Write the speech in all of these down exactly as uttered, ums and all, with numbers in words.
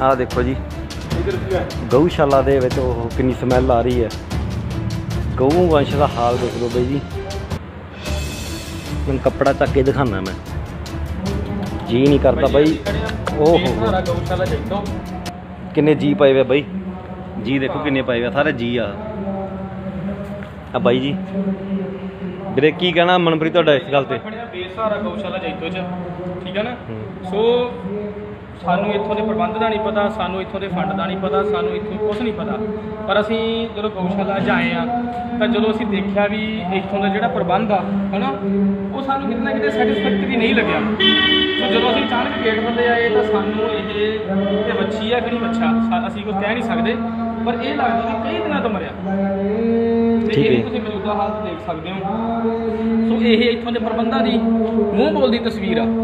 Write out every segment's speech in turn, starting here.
आ देखो जी गऊशाला दे विच ओह कितनी स्मैल आ रही है। गऊ वंश का हाल देख लो बई जी। मैं कपड़ा चक के दिखाना मैं जी नहीं करता बई। ओहो किन्ने जी पाए हुए बई जी देखो किन्ने पाए हुए सारे जी आ बाई जी। ਵੀਰੇ ਕੀ ਕਹਿਣਾ ਮਨਪ੍ਰੀਤ ਤੁਹਾਡਾ ਇਸ ਗੱਲ ਤੇ? ਬੇਸਹਾਰਾ ਗਊਸ਼ਾਲਾ ਜੈਤੋ ਚ ਠੀਕ ਹੈ ਨਾ। ਸੋ ਸਾਨੂੰ ਇੱਥੋਂ ਦੇ ਪ੍ਰਬੰਧ ਦਾ ਨਹੀਂ ਪਤਾ, ਸਾਨੂੰ ਇੱਥੋਂ ਦੇ ਫੰਡ ਦਾ ਨਹੀਂ ਪਤਾ, ਸਾਨੂੰ ਇੱਥੋਂ ਕੁਛ ਨਹੀਂ ਪਤਾ। ਪਰ ਅਸੀਂ ਜਦੋਂ ਗਊਸ਼ਾਲਾ 'ਚ ਆਏ ਆ ਤਾਂ ਜਦੋਂ ਅਸੀਂ ਦੇਖਿਆ ਵੀ ਇੱਥੋਂ ਦਾ ਜਿਹੜਾ ਪ੍ਰਬੰਧ ਆ ਹੈ ਨਾ ਉਹ ਸਾਨੂੰ ਕਿਤੇ ਨਾ ਕਿਤੇ ਸੈਟਿਸਫੈਕਟਰੀ ਨਹੀਂ ਲੱਗਿਆ। ਸੋ ਜਦੋਂ ਅਸੀਂ ਅਚਾਨਕ ਗੇਟ ਥੱਲੇ ਆਏ ਤਾਂ ਸਾਨੂੰ ਇਹ ਇਹ ਵੱਛੀ ਆ ਕਿ ਨਹੀਂ ਵੱਛਾ ਅਸੀਂ ਕੋਈ ਕਹਿ ਨਹੀਂ ਸਕਦੇ, ਪਰ ਇਹ ਲੱਗਦਾ ਵੀ ਕਈ ਦਿਨਾਂ ਤੋਂ ਮਰਿਆ। ਤੇ ਇਹ ਤੁਸੀਂ ਮੌਜੂਦਾ ਹਾਲਤ ਦੇਖ ਸਕਦੇ ਹੋ। ਸੋ ਇਹ ਇੱਥੋਂ ਦੇ ਪ੍ਰਬੰਧਾਂ ਦੀ ਮੂੰਹ ਬੋਲਦੀ ਤਸਵੀਰ ਆ।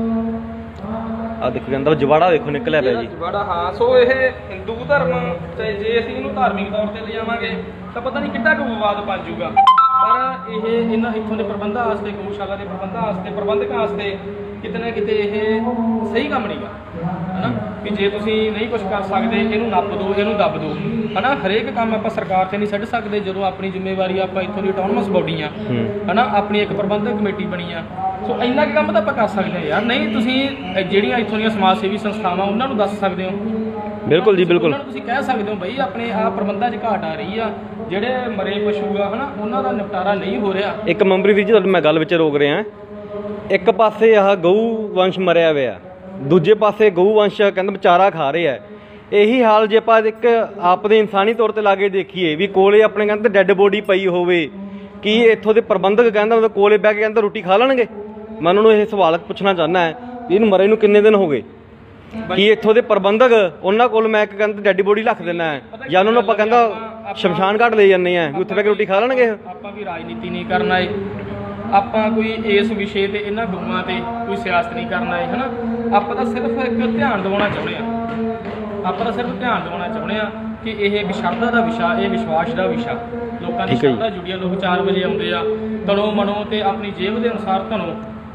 ਆ ਦੇਖੋ ਕਹਿੰਦਾ ਜਵਾੜਾ ਦੇਖੋ ਨਿਕਲਿਆ ਪਿਆ ਜੀ ਜਵਾੜਾ। ਹਾਂ ਸੋ ਇਹ ਹਿੰਦੂ ਧਰਮ ਤੇ ਜੇ ਅਸੀਂ ਇਹਨੂੰ ਧਾਰਮਿਕ ਤੌਰ ਤੇ ਲਿਜਾਵਾਂਗੇ ਤਾਂ ਪਤਾ ਨਹੀਂ ਕਿੱਡਾ ਕੁ ਵਿਵਾਦ ਬਣ ਜਾਊਗਾ। ਪਰ ਇਹ ਇਹਨਾਂ ਇੱਥੋਂ ਦੇ ਪ੍ਰਬੰਧਾਂ ਵਾਸਤੇ ਗਊਸ਼ਾਲਾ ਦੇ ਪ੍ਰਬੰਧਾਂ ਵਾਸਤੇ ਪ੍ਰਬੰਧਕਾਂ ਵਾਸਤੇ ਕਿਤੇ ਨਾ ਕਿਤੇ ਇਹ ਸਹੀ ਕੰਮ ਨਹੀਂ ਗਾ ਹੈ ਨਾ। ਵੀ ਜੇ ਤੁਸੀਂ ਨਹੀਂ ਕੁਛ ਕਰ ਸਕਦੇ ਇਹਨੂੰ ਨੱਪ ਦਿਓ ਇਹਨੂੰ ਦੱਬ ਦਿਓ ਹੈ ਨਾ। ਹਰੇਕ ਕੰਮ ਆਪਾਂ ਸਰਕਾਰ 'ਤੇ ਨਹੀਂ ਛੱਡ ਸਕਦੇ ਜਦੋਂ ਆਪਣੀ ਜ਼ਿੰਮੇਵਾਰੀ ਆਪਾਂ ਇੱਥੋਂ ਦੀ ਆਟੋਨਮਸ ਬੋਡੀ ਆ ਹੈ ਨਾ। ਆਪਣੀ ਇੱਕ ਪ੍ਰਬੰਧਕ ਕਮੇਟੀ ਬਣੀ ਆ। ਸੋ ਇੰਨਾ ਕੁ ਕੰਮ ਤਾਂ ਆਪਾਂ ਕਰ ਸਕਦੇ ਹਾਂ ਯਾਰ। ਨਹੀਂ ਤੁਸੀਂ ਜਿਹੜੀਆਂ ਇੱਥੋਂ ਦੀਆਂ ਸਮਾਜ ਸੇਵੀ ਸੰਸਥਾਵਾਂ ਉਹਨਾਂ ਨੂੰ ਦੱਸ ਸਕਦੇ ਹੋ। ਬਿਲਕੁਲ ਜੀ ਬਿਲਕੁਲ ਤੁਸੀਂ ਕਹਿ ਸਕਦੇ ਹੋ ਬਈ ਆਪਣੇ ਆ ਪ੍ਰਬੰਧਾਂ 'ਚ ਘਾਟ ਆ ਰਹੀ ਆ, ਜਿਹੜੇ ਮਰੇ ਪਸ਼ੂ ਆ ਹੈ ਨਾ ਉਹਨਾਂ ਦਾ ਨਿਪਟਾਰਾ ਨਹੀਂ ਹੋ ਰਿਹਾ। ਇੱਕ ਮੰਬਰੀ ਵੀਰ ਜੀ ਤੁਹਾਨੂੰ ਮੈਂ ਗੱਲ ਵਿੱਚ ਰੋਕ ਰਿਹਾ। ਇੱਕ ਪਾਸੇ ਆਹ ਗਊ ਵੰਸ਼ ਮਰਿਆ ਹੋਇਆ, ਦੂਜੇ ਪਾਸੇ ਗਊ ਵੰਸ਼ ਕਹਿੰਦਾ ਵਿਚਾਰਾ ਖਾ ਰਿਹਾ ਹੈ। ਇਹੀ ਹਾਲ ਜੇ ਆਪਾਂ ਇੱਕ ਆਪਦੇ ਇਨਸਾਨੀ ਤੌਰ ਤੇ ਲਾ ਕੇ ਦੇਖੀਏ ਵੀ ਕੋਲੇ ਆਪਣੇ ਕਹਿੰਦੇ ਡੈੱਡ ਬੋਡੀ ਪਈ ਹੋਵੇ, ਕੀ ਇੱਥੋਂ ਦੇ ਪ੍ਰਬੰਧਕ ਕਹਿੰਦਾ ਉਹਦੇ ਕੋਲੇ ਬਹਿ ਕੇ ਕਹਿੰਦਾ ਰੋਟੀ ਖਾ ਲੈਣਗੇ? ਮੈਂ ਉਹਨਾਂ ਨੂੰ ਇਹ ਸਵਾਲ ਪੁੱਛਣਾ ਚਾਹੁੰਦਾ ਹੈ ਵੀ ਇਹਨੂੰ ਮਰੇ ਨੂੰ ਕਿੰਨੇ ਦਿਨ ਹੋ ਗਏ? ਕੀ ਇੱਥੋਂ ਦੇ ਪ੍ਰਬੰਧਕ ਉਹਨਾਂ ਕੋਲ ਮੈਂ ਇੱਕ ਕਹਿੰਦਾ ਡੈੱਡ ਬੋਡੀ ਰੱਖ ਦੇਣਾ ਹੈ ਜਾਂ ਉਹਨਾਂ ਨੂੰ ਆਪਾਂ ਕਹਿੰਦਾ ਸ਼ਮਸ਼ਾਨ ਘਾਟ ਲੈ ਜਾਂਦੇ ਆ ਵੀ ਉੱਥੇ ਬਹਿ ਕੇ ਰੋਟੀ ਖਾ ਲੈਣਗੇ? ਆਪਾਂ ਵੀ ਰਾਜਨੀਤੀ ਨਹੀਂ ਕਰਨਾ ਹੈ, ਆਪਾਂ ਕੋਈ ਇਸ ਵਿਸ਼ੇ ਤੇ ਇਹਨਾਂ ਗਊਆਂ ਤੇ ਕੋਈ ਸਿਆਸਤ ਨਹੀਂ ਕਰਨਾ ਹੈ ਹੈ ਨਾ। ਆਪਾਂ ਤਾਂ ਸਿਰਫ ਇੱਕ ਧਿਆਨ ਦਿਵਾਉਣਾ ਚਾਹੁੰਦੇ ਹਾਂ। ਆਪਾਂ ਤਾਂ ਸਿਰਫ ਧਿਆਨ ਦਿਵਾਉਣਾ ਚਾਹੁੰਦੇ ਹਾਂ ਕਿ ਇਹ ਇੱਕ ਸ਼ਰਧਾ ਦਾ ਵਿਸ਼ਾ, ਇਹ ਵਿਸ਼ਵਾਸ ਦਾ ਵਿਸ਼ਾ। ਲੋਕਾਂ ਦੀ ਸ਼ਰਧਾ ਜੁੜੀ ਆ। ਲੋਕ ਚਾਰ ਵਜੇ ਆਉਂਦੇ ਆ ਤਨੋਂ ਮਨੋਂ ਤੇ ਆਪਣੀ ਜੇਬ ਦੇ ਅਨੁਸਾਰ ਧਨੋਂ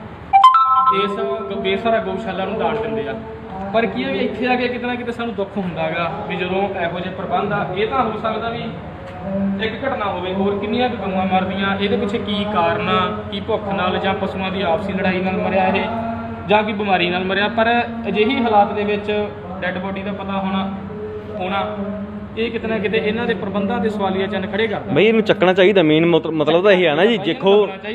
ਇਸ ਬੇਸਹਾਰਾ ਗਊਸ਼ਾਲਾ ਨੂੰ ਦਾਨ ਦਿੰਦੇ ਆ। ਪਰ ਕੀ ਹੈ ਵੀ ਇੱਥੇ ਆ ਕੇ ਕਿਤੇ ਨਾ ਕਿਤੇ ਸਾਨੂੰ ਦੁੱਖ ਹੁੰਦਾ ਗਾ ਵੀ ਜਦੋਂ ਇਹੋ ਜਿਹੇ ਪ੍ਰਬੰਧ ਆ। ਇਹ ਤਾਂ ਹੋ ਸਕਦਾ ਵੀ ਇੱਕ ਘਟਨਾ ਹੋਵੇ, ਹੋਰ ਕਿੰਨੀਆਂ ਕੁ ਗਊਆਂ ਮਰਦੀਆਂ, ਇਹਦੇ ਪਿੱਛੇ ਕੀ ਕਾਰਨ ਆ? ਕੀ ਭੁੱਖ ਨਾਲ ਜਾਂ ਪਸ਼ੂਆਂ ਦੀ ਆਪਸੀ ਲੜਾਈ ਨਾਲ ਮਰਿਆ ਇਹ, ਜਾਂ ਕੋਈ ਬਿਮਾਰੀ ਨਾਲ ਮਰਿਆ? ਪਰ ਅਜਿਹੀ ਹਾਲਾਤ ਦੇ ਵਿੱਚ ਡੈੱਡ ਬੋਡੀ ਦਾ ਪਤਾ ਹੋਣਾ ਹੋਣਾ ਇਹ ਕਿਤੇ ਨਾ ਕਿਤੇ ਇਹਨਾਂ ਦੇ ਪ੍ਰਬੰਧਾਂ ਤੇ ਸਵਾਲੀਆ ਚਿੰਨ੍ਹ ਖੜੇ ਕਰਦਾ। ਬਈ ਇਹਨੂੰ ਚੱਕਣਾ ਚਾਹੀਦਾ। ਮੇਨ ਮਤਲਬ ਤਾਂ ਇਹ ਹੈ ਨਾ ਜੀ, ਦੇਖੋ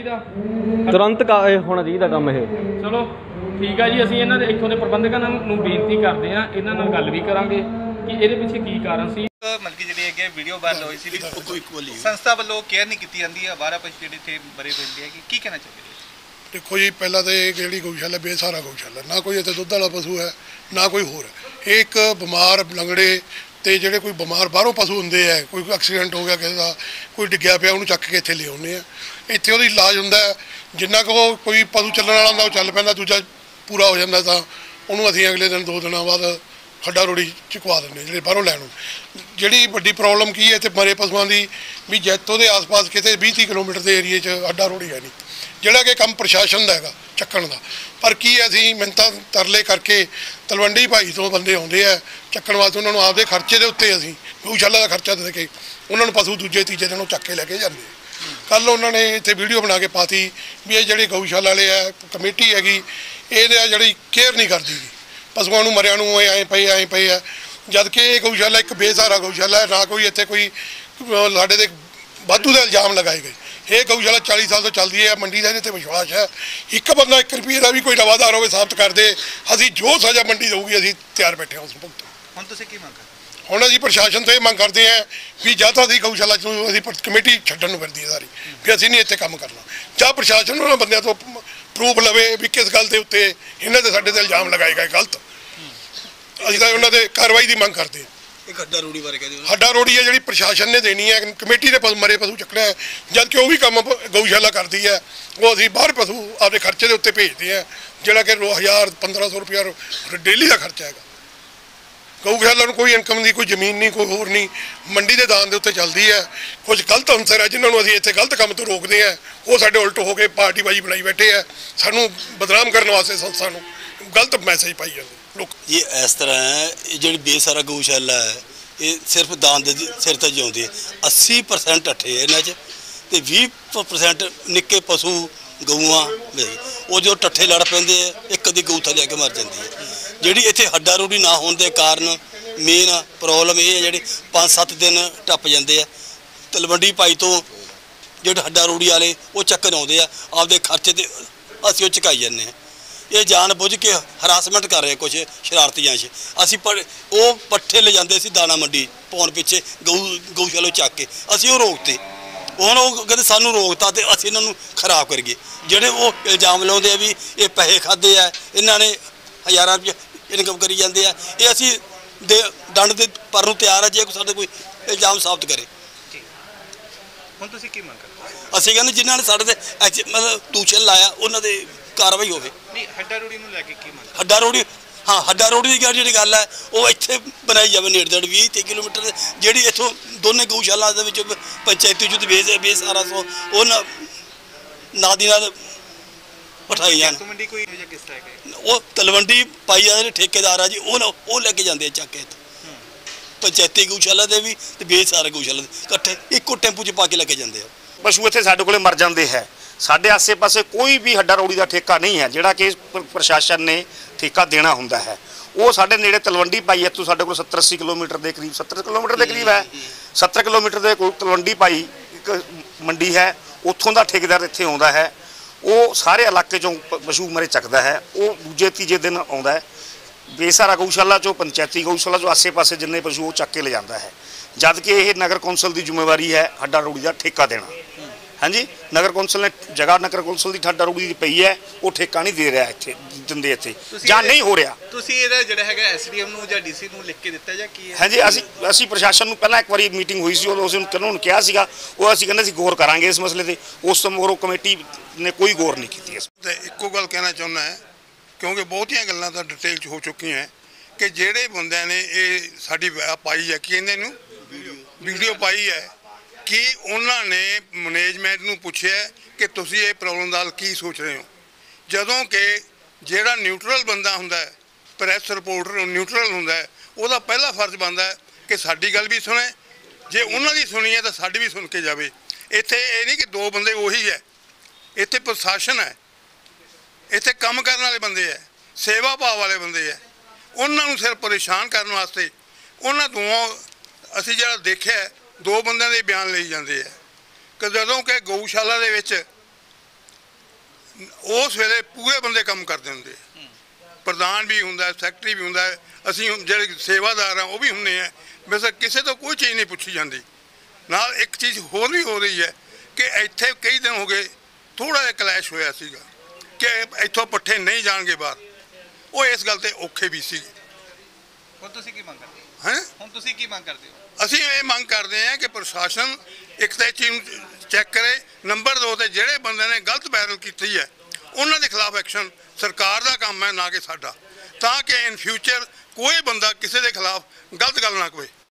ਤੁਰੰਤ ਹੋਣਾ ਚਾਹੀਦਾ ਕੰਮ ਇਹ। ਚਲੋ ਠੀਕ ਆ ਜੀ, ਅਸੀਂ ਇਹਨਾਂ ਦੇ ਇੱਥੋਂ ਦੇ ਪ੍ਰਬੰਧਕਾਂ ਨੂੰ ਬੇਨਤੀ ਕਰਦੇ ਹਾਂ, ਇਹਨਾਂ ਨਾਲ ਗੱਲ ਵੀ ਕਰਾਂਗੇ ਕਿ ਇਹਦੇ ਪਿੱਛੇ ਕੀ ਕਾਰਨ ਸੀ। ਮਤਲਬ ਕਿ ਜਿਹੜੀ ਅੱਗੇ ਵੀਡੀਓ ਵਾਇਰਲ ਹੋਈ ਸੀ ਸੰਸਥਾ ਵੱਲੋਂ ਕੇਅਰ ਨਹੀਂ ਕੀਤੀ ਜਾਂਦੀ ਹੈ, ਅਵਾਰਾ ਪਸ਼ੂ ਜਿਹੜੇ ਇੱਥੇ ਮਰੇ ਪੈਂਦੇ ਹੈਗੇ, ਕੀ ਕਹਿਣਾ ਚਾਹੁੰਦੇ? ਦੇਖੋ ਜੀ ਪਹਿਲਾਂ ਤਾਂ ਇਹ ਜਿਹੜੀ ਗਊਸ਼ਾਲਾ ਬੇਸਹਾਰਾ ਗਊਸ਼ਾਲਾ, ਨਾ ਕੋਈ ਇੱਥੇ ਦੁੱਧ ਵਾਲਾ ਪਸ਼ੂ ਹੈ ਨਾ ਕੋਈ ਹੋਰ ਹੈ। ਇਹ ਇੱਕ ਬਿਮਾਰ ਲੰਗੜੇ ਤੇ ਜਿਹੜੇ ਕੋਈ ਬਿਮਾਰ ਬਾਹਰੋਂ ਪਸ਼ੂ ਹੁੰਦੇ ਹੈ, ਕੋਈ ਐਕਸੀਡੈਂਟ ਹੋ ਗਿਆ ਕਿਸੇ ਦਾ, ਕੋਈ ਡਿੱਗਿਆ ਪਿਆ, ਉਹਨੂੰ ਚੱਕ ਕੇ ਇੱਥੇ ਲਿਆਉਂਦੇ ਆ। ਇੱਥੇ ਉਹਦੀ ਇਲਾਜ ਹੁੰਦਾ ਹੈ। ਜਿੰਨਾ ਕੁ ਉਹ ਕੋਈ ਪਸ਼ੂ ਚੱਲਣ ਵਾਲਾ ਹੁੰਦਾ ਉਹ ਚੱਲ ਪੈਂਦਾ, ਦੂਜਾ ਪੂਰਾ ਹੋ ਜਾਂਦਾ ਤਾਂ ਉਹਨੂੰ ਅਸੀਂ ਅਗਲੇ ਦਿਨ ਦੋ ਦਿਨਾਂ ਬਾਅਦ ਹੱਡਾ ਰੋੜੀ ਚੁਕਵਾ ਦਿੰਦੇ ਜਿਹੜੇ ਬਾਹਰੋਂ ਲੈਣ। ਜਿਹੜੀ ਵੱਡੀ ਪ੍ਰੋਬਲਮ ਕੀ ਹੈ ਇੱਥੇ ਮਰੇ ਪਸ਼ੂਆਂ ਦੀ ਵੀ ਜੈਤੋ ਦੇ ਆਸ-ਪਾਸ ਕਿਤੇ ਵੀਹ ਤੀਹ ਕਿਲੋਮੀਟਰ ਦੇ ਏਰੀਏ 'ਚ ਹੱਡਾ ਰੋੜੀ ਹੈ ਨਹੀਂ, ਜਿਹੜਾ ਕਿ ਕੰਮ ਪ੍ਰਸ਼ਾਸਨ ਦਾ ਹੈਗਾ ਚੱਕਣ ਦਾ। ਪਰ ਕੀ ਅਸੀਂ ਮਿੰਨਤਾਂ ਤਰਲੇ ਕਰਕੇ ਤਲਵੰਡੀ ਭਾਈ ਤੋਂ ਬੰਦੇ ਆਉਂਦੇ ਆ ਚੱਕਣ ਵਾਸਤੇ, ਉਹਨਾਂ ਨੂੰ ਆਪਦੇ ਖਰਚੇ ਦੇ ਉੱਤੇ ਅਸੀਂ ਗਊਸ਼ਾਲਾ ਦਾ ਖਰਚਾ ਦੇ ਕੇ ਉਹਨਾਂ ਨੂੰ ਪਸ਼ੂ ਦੂਜੇ ਤੀਜੇ ਦਿਨ ਉਹ ਚੱਕ ਕੇ ਲੈ ਕੇ ਜਾਂਦੇ। ਕੱਲ੍ਹ ਉਹਨਾਂ ਨੇ ਇੱਥੇ ਵੀਡੀਓ ਬਣਾ ਕੇ ਪਾਤੀ ਵੀ ਇਹ ਜਿਹੜੇ ਗਊਸ਼ਾਲਾ ਵਾਲੇ ਆ ਕਮੇਟੀ ਹੈਗੀ ਇਹਦੇ ਜਿਹੜੀ ਕੇਅਰ ਨਹੀਂ ਕਰਦੀ ਪਸ਼ੂਆਂ ਨੂੰ, ਮਰਿਆਂ ਨੂੰ ਐਂ ਪਏ ਐਂ ਪਏ ਆ। ਜਦ ਕਿ ਇਹ ਗਊਸ਼ਾਲਾ ਇੱਕ ਬੇਸਹਾਰਾ ਗਊਸ਼ਾਲਾ ਹੈ, ਨਾ ਕੋਈ ਇੱਥੇ ਕੋਈ ਸਾਡੇ ਦੇ ਵਾਧੂ ਦੇ ਇਲਜ਼ਾਮ ਲਗਾਏ ਗਏ। ਇਹ ਗਊਸ਼ਾਲਾ ਚਾਲੀ ਸਾਲ ਤੋਂ ਚੱਲਦੀ ਹੈ, ਮੰਡੀ ਦਾ ਇਹਦੇ 'ਤੇ ਵਿਸ਼ਵਾਸ ਹੈ। ਇੱਕ ਬੰਦਾ ਇੱਕ ਰੁਪਈਏ ਦਾ ਵੀ ਕੋਈ ਰਵਾਦਾਰ ਹੋਵੇ ਸਾਬਤ ਕਰਦੇ, ਅਸੀਂ ਜੋ ਸਜ਼ਾ ਮੰਡੀ ਦੇਊਗੀ ਅਸੀਂ ਤਿਆਰ ਬੈਠੇ ਹਾਂ ਉਸ ਭੁਗਤਣ। ਹੁਣ ਤੁਸੀਂ ਕੀ ਮੰਗ ਕਰਦੇ? ਹੁਣ ਅਸੀਂ ਪ੍ਰਸ਼ਾਸਨ ਤੋਂ ਇਹ ਮੰਗ ਕਰਦੇ ਹਾਂ ਵੀ ਜਾਂ ਤਾਂ ਅਸੀਂ ਗਊਸ਼ਾਲਾ 'ਚ ਅਸੀਂ ਕਮੇਟੀ ਛੱਡਣ ਨੂੰ ਫਿਰਦੀ ਹੈ ਸਾਰੀ ਵੀ ਅਸੀਂ ਨਹੀਂ ਇੱਥੇ ਕੰਮ ਕਰਨਾ, ਜਾਂ ਪ੍ਰਸ਼ਾਸਨ ਉਹਨਾਂ ਬੰਦਿਆਂ ਤੋਂ ਪ੍ਰੂਫ ਲਵੇ ਵੀ ਕਿਸ ਗੱਲ ਦੇ ਉੱਤੇ ਇਹਨਾਂ ਦੇ ਸਾਡੇ 'ਤੇ ਇਲਜ਼ਾਮ ਲਗਾਏ ਗਏ ਗਲਤ। ਅਸੀਂ ਤਾਂ ਉਹਨਾਂ ਦੇ ਕਾਰਵਾਈ ਦੀ ਮੰਗ ਕਰਦੇ ਹਾਂ। ਇੱਕ ਹੱਡਾ ਰੋੜੀ ਬਾਰੇ ਕਹਿੰਦੇ ਹੱਡਾ ਰੋੜੀ ਹੈ ਜਿਹੜੀ ਪ੍ਰਸ਼ਾਸਨ ਨੇ ਦੇਣੀ ਹੈ, ਕਮੇਟੀ ਦੇ ਮਰੇ ਪਸ਼ੂ ਚੱਕਣਾ ਹੈ, ਜਦ ਕਿ ਉਹ ਵੀ ਕੰਮ ਗਊਸ਼ਾਲਾ ਕਰਦੀ ਹੈ। ਉਹ ਅਸੀਂ ਬਾਹਰ ਪਸ਼ੂ ਆਪਦੇ ਖਰਚੇ ਦੇ ਉੱਤੇ ਭੇਜਦੇ ਹਾਂ, ਜਿਹੜਾ ਕਿ ਹਜ਼ਾਰ ਪੰਦਰਾਂ ਸੌ ਰੁਪਇਆ ਡੇਲੀ ਦਾ ਖਰਚਾ ਹੈਗਾ। ਗਊਸ਼ਾਲਾ ਨੂੰ ਕੋਈ ਇਨਕਮ ਦੀ ਕੋਈ ਜ਼ਮੀਨ ਨਹੀਂ, ਕੋਈ ਹੋਰ ਨਹੀਂ, ਮੰਡੀ ਦੇ ਦਾਨ ਦੇ ਉੱਤੇ ਚੱਲਦੀ ਹੈ। ਕੁਝ ਗਲਤ ਅਨਸਰ ਹੈ ਜਿਨ੍ਹਾਂ ਨੂੰ ਅਸੀਂ ਇੱਥੇ ਗਲਤ ਕੰਮ ਤੋਂ ਰੋਕਦੇ ਹਾਂ, ਉਹ ਸਾਡੇ ਉਲਟ ਹੋ ਕੇ ਪਾਰਟੀਬਾਜ਼ੀ ਬਣਾਈ ਬੈਠੇ ਆ, ਸਾਨੂੰ ਬਦਨਾਮ ਕਰਨ ਵਾਸਤੇ ਸੰਸਥਾ ਨੂੰ ਗਲਤ ਮੈਸੇਜ ਪਾਈ ਜਾਂਦੇ। ਲੋਕ ये इस तरह है ये ਜਿਹੜੀ ਬੇਸਹਾਰਾ ਗਊਸ਼ਾਲਾ ਹੈ ਇਹ ਸਿਰਫ ਦਾਨ ਦੇ ਸਿਰ ਤੇ ਜਿਉਂਦੀ ਹੈ। अस्सी परसेंट ਠੱਠੇ ਇਹਨਾਂ 'ਚ ਤੇ ਵੀਹ परसेंट ਨਿੱਕੇ ਪਸ਼ੂ ਗਊਆਂ ਉਹ ਜੋ ਠੱਠੇ ਲੜ ਪੈਂਦੇ ਆ ਇੱਕ ਦੀ ਗਊ ਥੱਲੇ ਆ ਕੇ ਮਰ ਜਾਂਦੀ ਹੈ। ਜਿਹੜੀ ਇੱਥੇ ਹੱਡਾ ਰੋੜੀ ਨਾ ਹੋਣ ਦੇ ਕਾਰਨ ਮੇਨ ਪ੍ਰੋਬਲਮ ਇਹ ਹੈ ਜਿਹੜੇ ਪੰਜ ਸੱਤ ਦਿਨ ਟੱਪ ਜਾਂਦੇ ਆ। ਤਲਵੰਡੀ ਭਾਈ ਤੋਂ ਜਿਹੜੇ ਹੱਡਾ ਰੋੜੀ ਵਾਲੇ ਉਹ ਚੱਕਰ ਆਉਂਦੇ ਆ ਆਪਦੇ ਖਰਚੇ ਤੇ ਅਸੀਂ ਉਹ ਚੁਕਾਈ ਜਾਂਦੇ ਹਾਂ। ਇਹ ਜਾਣ ਬੁੱਝ ਕੇ ਹਰਾਸਮੈਂਟ ਕਰ ਰਹੇ ਕੁਝ ਸ਼ਰਾਰਤੀਆਂ 'ਚ। ਅਸੀਂ ਪਰ ਉਹ ਪੱਠੇ ਲੈ ਜਾਂਦੇ ਸੀ ਦਾਣਾ ਮੰਡੀ ਪਾਉਣ ਪਿੱਛੇ ਗਊ ਗਊਸ਼ਾਲਾ ਚੱਕ ਕੇ ਅਸੀਂ ਉਹ ਰੋਕਤੇ। ਹੁਣ ਉਹ ਕਹਿੰਦੇ ਸਾਨੂੰ ਰੋਕਤਾ ਤੇ ਅਸੀਂ ਇਹਨਾਂ ਨੂੰ ਖਰਾਬ ਕਰੀਏ। ਜਿਹੜੇ ਉਹ ਇਲਜ਼ਾਮ ਲਾਉਂਦੇ ਆ ਵੀ ਇਹ ਪੈਸੇ ਖਾਦੇ ਆ ਇਹਨਾਂ ਨੇ ਹਜ਼ਾਰਾਂ ਰੁਪਏ ਇਨਕਮ ਕਰੀ ਜਾਂਦੇ ਆ ਇਹ ਅਸੀਂ ਦੇ ਦੰਡ ਦੇ ਪਰ ਨੂੰ ਤਿਆਰ ਆ ਜੇ ਕੋਈ ਸਾਡੇ ਕੋਈ ਇਲਜ਼ਾਮ ਸਾਬਤ ਕਰੇ। ਹੁਣ ਤੁਸੀਂ ਕੀ ਮੰਗ ਕਰਦੇ ਅਸੀਂ ਕਹਿੰਦੇ ਜਿਨ੍ਹਾਂ ਨੇ ਸਾਡੇ ਤੇ ਐਕਚ- ਮਤਲਬ ਦੂਸ਼ਣ ਲਾਇਆ ਉਹਨਾਂ ਦੇ ਕਾਰਵਾਈ ਹੋਵੇ। ਨਹੀਂ ਹੱਡਾ ਰੋੜੀ ਨੂੰ ਲੈ ਕੇ ਕੀ ਮੰਗ ਹੱਡਾ ਰੋੜੀ ਹਾਂ ਹੱਡਾ ਰੋੜੀ ਦੀ ਜਿਹੜੀ ਗੱਲ ਹੈ ਉਹ ਇੱਥੇ ਬਣਾਈ ਜਾਵੇ ਨੇੜੇ ਤੇੜੇ ਵੀਹ ਤੀਹ ਕਿਲੋਮੀਟਰ ਜਿਹੜੀ ਇੱਥੋਂ ਦੋਨੇ ਗਊਸ਼ਾਲਾ ਦੇ ਵਿੱਚ ਪੰਚਾਇਤੀ ਜੁੱਧ ਬੇਸ ਬੇਸਹਾਰਾ ਸੋ ਉਹ ਨਾ ਨਾਲ ਦੀ ਨਾਲ ਉਠਾਈ ਜਾਣ। ਮੰਡੀ ਕੋਈ ਜਾਂ ਕਿਸ ਤਰ੍ਹਾਂ ਹੈ ਉਹ ਤਲਵੰਡੀ ਪਾਈ ਆ ਜਿਹੜੇ ਠੇਕੇਦਾਰ ਆ ਜੀ ਉਹ ਨਾ- ਉਹ ਲੈ ਕੇ ਜਾਂਦੇ ਆ ਚੱਕ ਕੇ ਇੱਥੇ ਪੰਚਾਇਤੀ ਗਊਸ਼ਾਲਾ ਦੇ ਵੀ ਤੇ ਬੇਸਹਾਰਾ ਗਊਸ਼ਾਲਾ ਦੇ ਇਕੱਠੇ ਇੱਕੋ ਟੈਂਪੂ 'ਚ ਪਾ ਕੇ ਲੈ ਕੇ ਜਾਂਦੇ ਆ। ਪਸ਼ੂ ਇੱਥੇ ਸਾਡੇ ਕੋਲੇ ਮਰ ਜਾਂਦੇ ਹੈ। ਸਾਡੇ ਆਸੇ-ਪਾਸੇ ਕੋਈ ਵੀ ਹੱਡਾ ਰੋੜੀ ਦਾ ਠੇਕਾ ਨਹੀਂ ਹੈ ਜਿਹੜਾ ਕਿ ਪ- ਪ੍ਰਸ਼ਾਸਨ ਨੇ ਠੇਕਾ ਦੇਣਾ ਹੁੰਦਾ ਹੈ। ਉਹ ਸਾਡੇ ਨੇੜੇ ਤਲਵੰਡੀ ਪਾਈ ਇੱਥੋਂ ਸਾਡੇ ਕੋਲ ਸੱਤਰ ਅੱਸੀ ਕਿਲੋਮੀਟਰ ਦੇ ਕਰੀਬ ਸੱਤਰ ਕਿਲੋਮੀਟਰ ਦੇ ਕਰੀਬ ਹੈ। ਸੱਤਰ ਕਿਲੋਮੀਟਰ ਦੇ ਕੋਲ ਤਲਵੰਡੀ ਪਾਈ ਇੱਕ ਮੰਡੀ ਹੈ ਉੱਥੋਂ ਦਾ ਠੇਕੇਦਾਰ ਇੱਥੇ ਆਉਂਦਾ ਹੈ। ਉਹ ਸਾਰੇ ਇਲਾਕੇ 'ਚੋਂ ਪ- ਪਸ਼ੂ ਮਰੇ ਚੱਕਦਾ ਹੈ। ਉਹ ਦੂਜੇ ਤੀਜੇ ਦਿਨ ਆਉਂਦਾ ਹੈ। ਬੇਸਹਾਰਾ ਗਊਸ਼ਾਲਾ 'ਚੋਂ ਪੰਚਾਇਤੀ ਗਊਸ਼ਾਲਾ 'ਚੋਂ ਆਸੇ-ਪਾਸੇ ਜਿੰਨੇ ਪਸ਼ੂ ਉਹ ਚੱਕ ਕੇ ਲੈ ਜਾਂਦਾ ਹੈ। ਜਦ ਕਿ ਇਹ ਨਗਰ ਕੌਂਸਲ ਦੀ ਜ਼ਿੰਮੇਵਾਰੀ ਹੈ ਹੱਡਾ ਰੋੜੀ ਦਾ ਠੇਕਾ ਦੇਣਾ। ਹਾਂਜੀ ਨਗਰ ਕੌਂਸਲ ਨੇ ਜਗ੍ਹਾ ਨਗਰ ਕੌਂਸਲ ਦੀ ਹੱਡਾ ਰੋੜੀ ਦੀ ਪਈ ਹੈ ਉਹ ਠੇਕਾ ਨਹੀਂ ਦੇ ਰਿਹਾ ਇੱਥੇ ਦਿੰਦੇ ਇੱਥੇ ਜਾਂ ਨਹੀਂ ਹੋ ਰਿਹਾ। ਤੁਸੀਂ ਇਹਦਾ ਜਿਹੜਾ ਹੈਗਾ ਐਸਡੀਐਮ ਨੂੰ ਜਾਂ ਡੀਸੀ ਨੂੰ ਲਿਖ ਕੇ ਦਿੱਤਾ ਜਾਂ ਕੀ ਹੈ? ਹਾਂਜੀ ਅਸੀਂ ਅਸੀਂ ਪ੍ਰਸ਼ਾਸਨ ਨੂੰ ਪਹਿਲਾਂ ਇੱਕ ਵਾਰੀ ਮੀਟਿੰਗ ਹੋਈ ਸੀ ਉਦੋਂ ਅਸੀਂ ਉਹਨਾਂ ਨੂੰ ਕਿਹਾ ਸੀਗਾ ਉਹ ਅਸੀਂ ਕਹਿੰਦੇ ਸੀ ਗੌਰ ਕਰਾਂਗੇ ਇਸ ਮਸਲੇ ਤੇ। ਉਸ ਤੋਂ ਮਗਰੋਂ ਕਮੇਟੀ ਨੇ ਕੋਈ ਗੌਰ ਨਹੀਂ ਕੀਤੀ ਇਸ ਤੇ ਇੱਕੋ ਗੱਲ ਕਹਿਣਾ ਚਾਹੁੰਦਾ ਹੈ ਕਿਉਂਕਿ ਬਹੁਤੀਆਂ ਗੱਲਾਂ ਤਾਂ ਡਿਟੇਲ 'ਚ ਹੋ ਚੁੱਕੀਆਂ ਕਿ ਜਿਹੜੇ ਬੰਦਿਆਂ ਨੇ ਇਹ ਸਾਡੀ ਵ- ਪਾਈ ਹੈ ਕੀ ਇਹਦੇ ਨੂੰ ਵੀਡੀਓ ਪਾਈ ਹੈ ਕਿ ਉਹਨਾਂ ਨੇ ਮੈਨੇਜਮੈਂਟ ਨੂੰ ਪੁੱਛਿਆ ਕਿ ਤੁਸੀਂ ਇਹ ਪ੍ਰੋਬਲਮ ਦਾ ਹੱਲ ਕੀ ਸੋਚ ਰਹੇ ਹੋ। ਜਦੋਂ ਕਿ ਜਿਹੜਾ ਨਿਊਟਰਲ ਬੰਦਾ ਹੁੰਦਾ ਹੈ ਪ੍ਰੈਸ ਰਿਪੋਰਟਰ ਨਿਊਟਰਲ ਹੁੰਦਾ ਹੈ ਉਹਦਾ ਪਹਿਲਾ ਫਰਜ਼ ਬਣਦਾ ਹੈ ਕਿ ਸਾਡੀ ਗੱਲ ਵੀ ਸੁਣੇ ਜੇ ਉਹਨਾਂ ਦੀ ਸੁਣੀ ਹੈ ਤਾਂ ਸਾਡੀ ਵੀ ਸੁਣ ਕੇ ਜਾਵੇ। ਇੱਥੇ ਇਹ ਨਹੀਂ ਕਿ ਦੋ ਬੰਦੇ ਉਹੀ ਹੈ ਇੱਥੇ ਪ੍ਰਸ਼ਾਸਨ ਹੈ ਇੱਥੇ ਕੰਮ ਕਰਨ ਵਾਲੇ ਬੰਦੇ ਹੈ ਸੇਵਾ ਭਾਵ ਵਾਲੇ ਬੰਦੇ ਹੈ ਉਹਨਾਂ ਨੂੰ ਸਿਰਫ ਪਰੇਸ਼ਾਨ ਕਰਨ ਵਾਸਤੇ ਉਹਨਾਂ ਦੋਵਾਂ ਅਸੀਂ ਜਿਹੜਾ ਦੇਖਿਆ ਦੋ ਬੰਦਿਆਂ ਦੇ ਬਿਆਨ ਲਈ ਜਾਂਦੇ ਆ ਕਿ ਜਦੋਂ ਕਿ ਗਊਸ਼ਾਲਾ ਦੇ ਵਿੱਚ ਉਸ ਵੇਲੇ ਪੂਰੇ ਬੰਦੇ ਕੰਮ ਕਰਦੇ ਹੁੰਦੇ ਪ੍ਰਧਾਨ ਵੀ ਹੁੰਦਾ ਸੈਕਟਰੀ ਵੀ ਹੁੰਦਾ ਅਸੀਂ ਜਿਹੜੇ ਸੇਵਾਦਾਰ ਆ ਉਹ ਵੀ ਹੁੰਦੇ ਆ ਵੈਸੇ ਕਿਸੇ ਤੋਂ ਕੋਈ ਚੀਜ਼ ਨਹੀਂ ਪੁੱਛੀ ਜਾਂਦੀ। ਨਾਲ ਇੱਕ ਚੀਜ਼ ਹੋਰ ਵੀ ਹੋ ਰਹੀ ਹੈ ਕਿ ਇੱਥੇ ਕਈ ਦਿਨ ਹੋ ਗਏ ਥੋੜਾ ਜਿਹਾ ਕਲੈਸ਼ ਹੋਇਆ ਸੀਗਾ ਕਿ ਇੱਥੋਂ ਪੱਠੇ ਨਹੀਂ ਜਾਣਗੇ ਬਾਹਰ ਉਹ ਇਸ ਗੱਲ ਤੇ ਔਖੇ ਵੀ ਸੀ। ਹੁਣ ਤੁਸੀਂ ਕੀ ਮੰਗ ਕਰਦੇ ਹੋ? ਹੈਂ ਹੁਣ ਤੁਸੀਂ ਕੀ ਮੰਗ ਕਰਦੇ ਹੋ? ਅਸੀਂ ਇਹ ਮੰਗ ਕਰਦੇ ਹਾਂ ਕਿ ਪ੍ਰਸ਼ਾਸਨ ਇੱਕ ਤਾਂ ਇਹ ਚੀਜ਼ ਨੂੰ ਚੈੱਕ ਕਰੇ ਨੰਬਰ ਦੋ ਤੇ ਜਿਹੜੇ ਬੰਦੇ ਨੇ ਗਲਤ ਵਾਇਰਲ ਕੀਤੀ ਹੈ ਉਹਨਾਂ ਦੇ ਖਿਲਾਫ ਐਕਸ਼ਨ ਸਰਕਾਰ ਦਾ ਕੰਮ ਹੈ ਨਾ ਕਿ ਸਾਡਾ ਤਾਂ ਕਿ ਇਨ ਫਿਊਚਰ ਕੋਈ ਬੰਦਾ ਕਿਸੇ ਦੇ ਖਿਲਾਫ ਗਲਤ ਗੱਲ ਨਾ ਕਰੇ।